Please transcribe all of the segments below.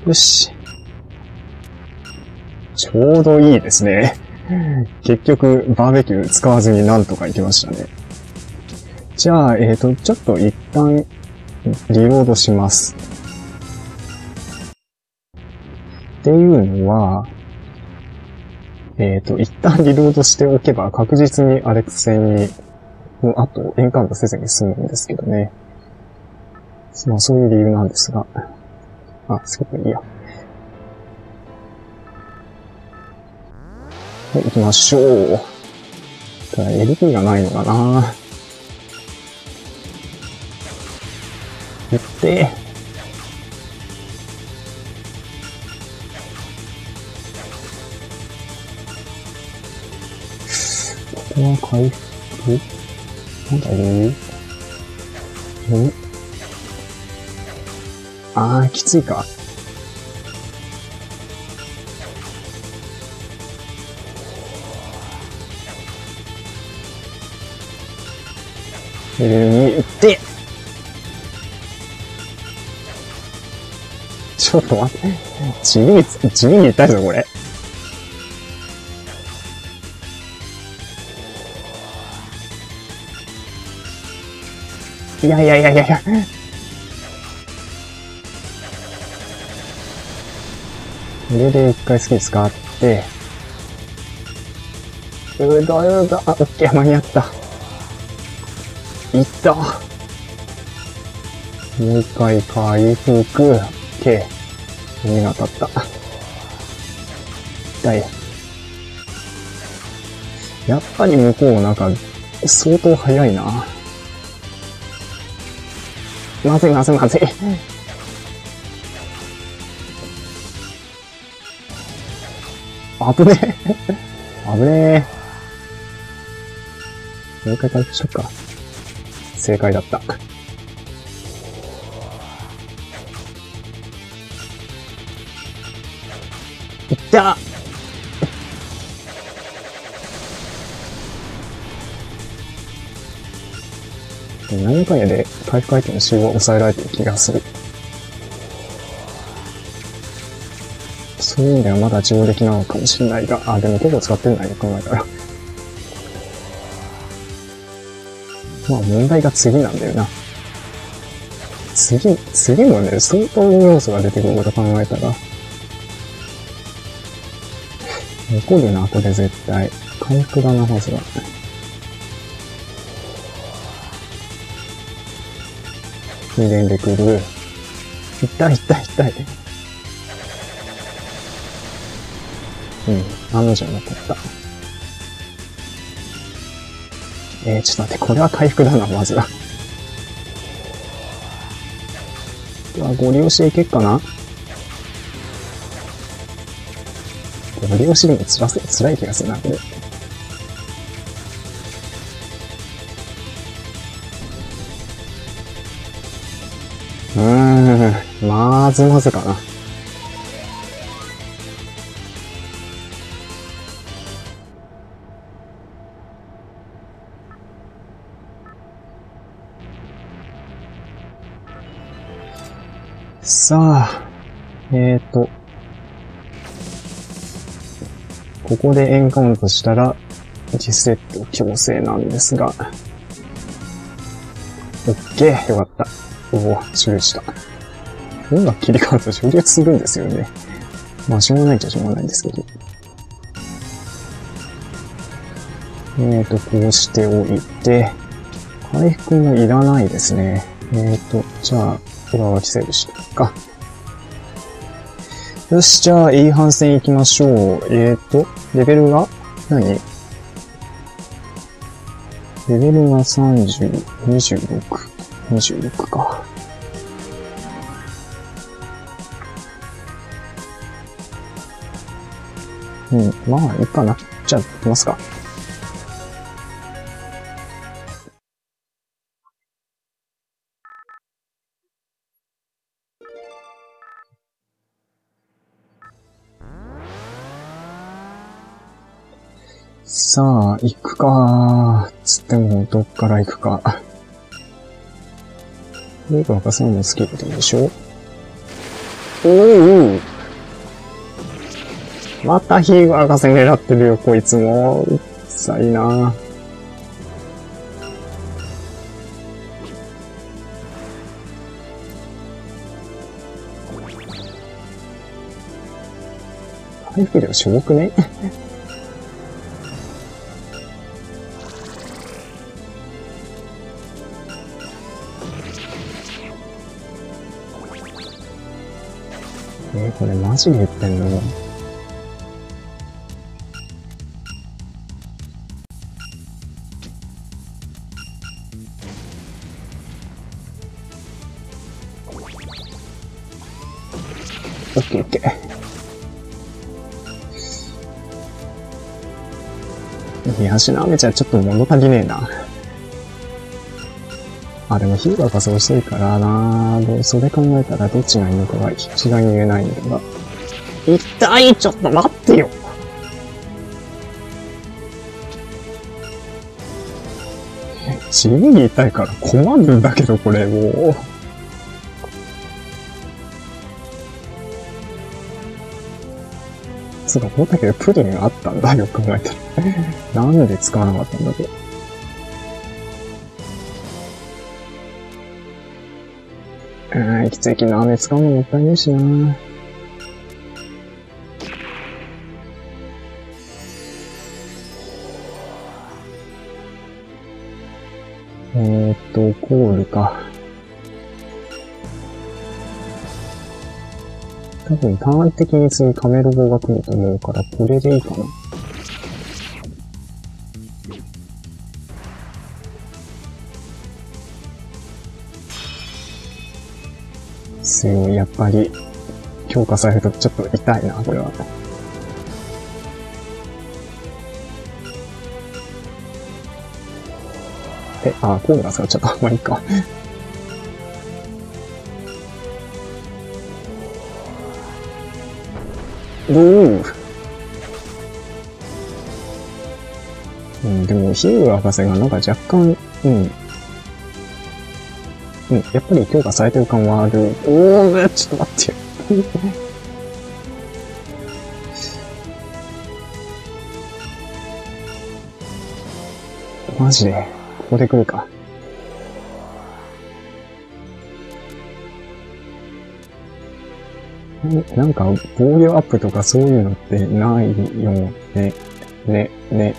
よし。ちょうどいいですね。結局、バーベキュー使わずになんとかいきましたね。じゃあ、ちょっと一旦、リロードします。っていうのは、一旦リロードしておけば確実にアレクセンに、あとエンカウントせずに済むんですけどね。まあそういう理由なんですが。あ、すごくいいや。はい、行きましょう。ただ LP がないのかな。行って、ここは回復なんだろうあー、きついか。レベル2、って、ちょっと待って。地味に痛いぞ、これ。いや。これで一回スキル使って、あ、オッケー、間に合った。いった。もう一回回復、OK。目が当たった。痛い。やっぱり向こうなんか、相当早いな。まずい。危ねえ。もう一回回復しよっか。正解だった。いった何回で回復アイテムの使用を抑えられてる気がする。そういう意味ではまだ上出来なのかもしれないが、でも結構使ってるな、よく考えたら。まあ問題が次なんだよな。次もね、相当の要素が出てくること考えたら。残るな、これ絶対。回復だな、まずは。二連でくる。痛い。案の定残った。ちょっと待って、これは回復だな、まずは。ご利用しでいけっかな？ご利用しでも辛い気がするな、これ。まずかな。さあ、ここでエンカウントしたら、実セット強制なんですが、オッケー、よかった。終了した。音楽切り替わると終了するんですよね。まあ、しょうがないっちゃしょうがないんですけど。こうしておいて、回復もいらないですね。じゃあ、上書きセーブしようか。よし、じゃあ、A 班戦行きましょう。レベルが何？レベルが30、26か。まあ、いいかな。じゃあ、行きますか。さあ、行くか。つっても、どっから行くか。レーバーが3のスキルでしょ？ おお、またヒーガーが攻め狙ってるよ、こいつも。うっさいな。回復量しょぼくね？これマジで言ってんの？オッケーオッケー。いや、しなめちゃちょっと物足りねえな。あ、でもヒーガーがそう遅いからな。それ考えたらどっちがいいのかが一概に言えないんだが。痛い！ちょっと待ってよ！地味に痛いから困るんだけど、これもう。そうか、思ったけどプリンあったんだ、よく考えたら。なんで使わなかったんだろう。きついきな雨使うのもったいねえしな。コールか。多分ターン的に次カメロボが来ると思うから、これでいいかな。強い、やっぱり、強化されるとちょっと痛いな、これは。コールがさ、ちょっとあんまりいいか。でも、ヒール博士がなんか若干、やっぱり強化されてる感はある。ちょっと待ってよ。マジで、ここで来るか。なんか、防御アップとかそういうのってないよね。ね。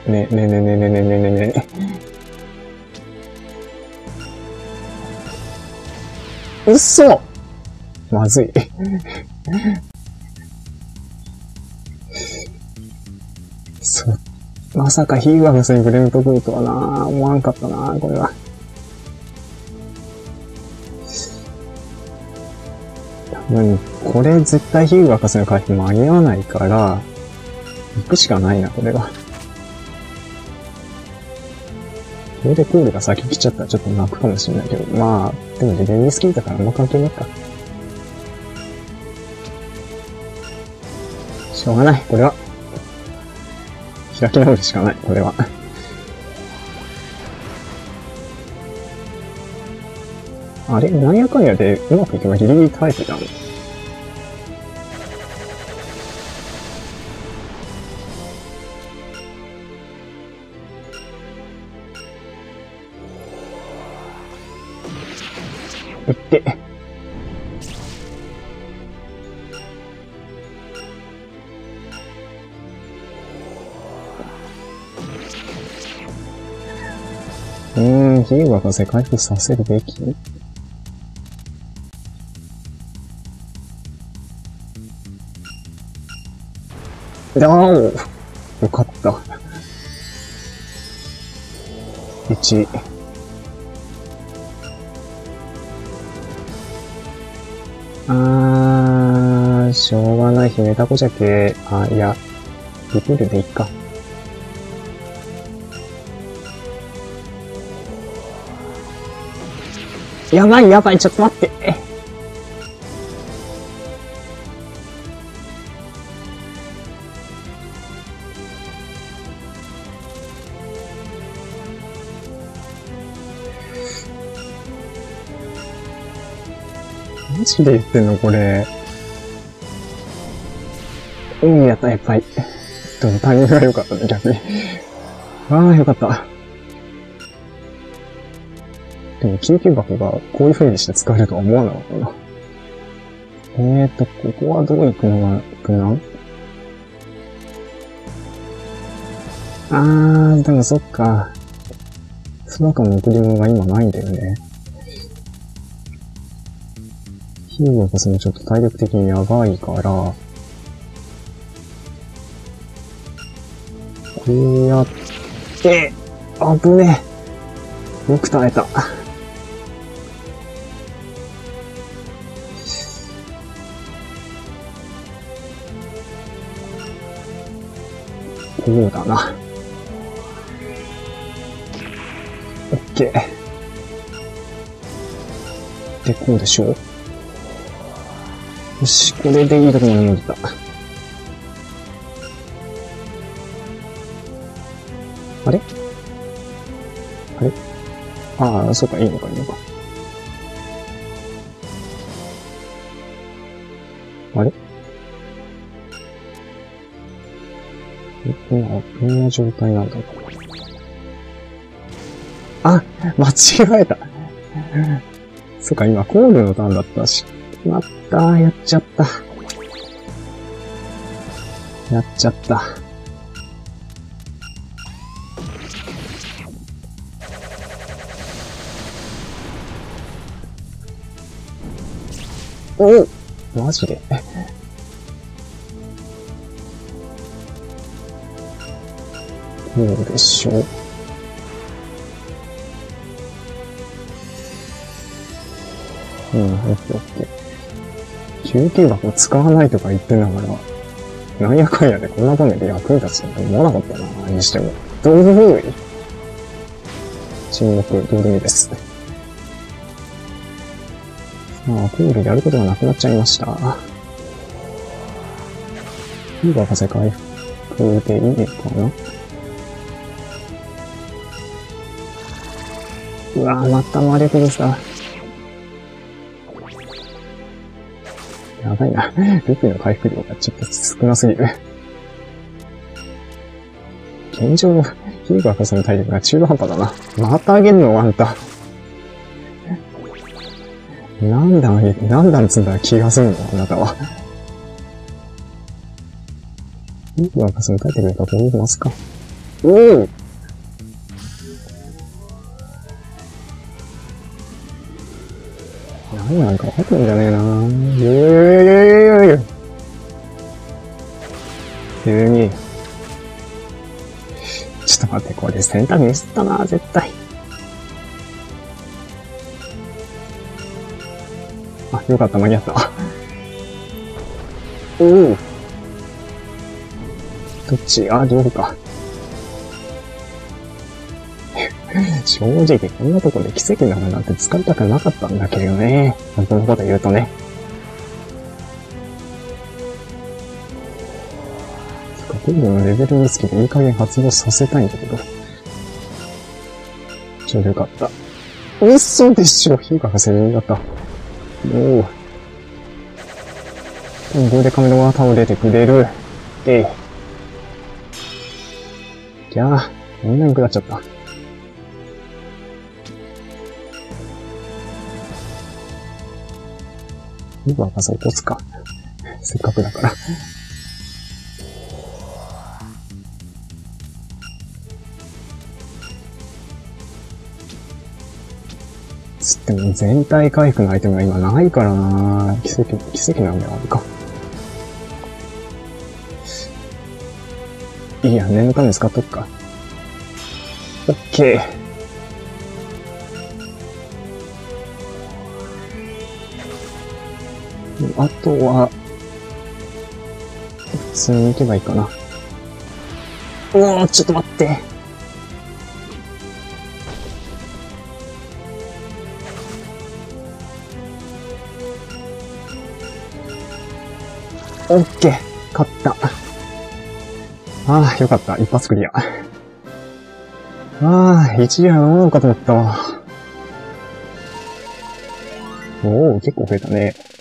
嘘！まずい。まさかヒーガースにブレント来るとはなぁ。思わんかったなぁ、これは。多分、これ絶対ヒーガースの回避間に合わないから、行くしかないな、これは。これでコールが先来ちゃったらちょっと泣くかもしれないけど、まあ、でもレベルスキーだからあんま関係ないか。しょうがない、これは。開き直るしかない、これは。あれなんやかんやでうまくいけばギリギリ耐えてたの。いって。ヒーガーが世界復させるべき？よかった。1。しょうがない。姫タコじゃけ。いや、リプールでいっか。やばいやばい、ちょっと待って。マジで言ってんのこれ。 やった、やっぱり。でもタイミングが良かったね、逆に。ああ、よかった。でも、緊急箱がこういう風にして使えるとは思わなかったな。ここはどう行くのが無難？でもそっか。空からの贈り物が今ないんだよね。ヒーローがそのちょっと体力的にやばいから、こうやって、危ねえ。よく耐えた。こうだな。オッケー。で、こうでしょう？よし、これでいいところまで戻った。あれあれああ、そうか、いいのか、いいのか。あれ今、どんな状態なんだろう。あ、間違えた。そっか、今、コールのターンだったし。まったー、やっちゃった。やっちゃった。おおマジでどうでしょう。オッケーオッケー。救急箱使わないとか言ってんだから、なんやかんやでこんな場面で役に立つと思わなかったな、にしても。どうでもいい。沈黙、どうでもいいです。コールやることがなくなっちゃいました。フィーバー風回復でいいかな。うわぁ、また魔力でさ。やばいな。ルピの回復量がちょっと少なすぎる。現状、フィーバー風の体力が中途半端だな。また上げんのあんた。何段積んだら気が済むのあなたは。フィーバー風の体力がどう言いますか。おお何なんか分かってんじゃねえなぁ。急に。ちょっと待って、これ選択ミスったな、絶対。あ、よかった、間に合った。おお。どっち？両方か。正直、こんなとこで奇跡ならなんて使いたくなかったんだけどね。本当のこと言うとね。ゴールのレベルにつけていい加減発動させたいんだけど。ちょうどよかった。嘘でしょ、火が不正になった。おお。これでカメラが倒れてくれる。いやー、みんなに食らっちゃった。今は傘起こすか。せっかくだから。つっても全体回復のアイテムが今ないからなぁ。奇跡なんだよ、あるか。いいや、念のため使っとくか。オッケー。あとは、普通に行けばいいかな。おー、ちょっと待って。オッケー、勝った。よかった。一発クリア。一時は飲むのかと思ったわ。おー、結構増えたね。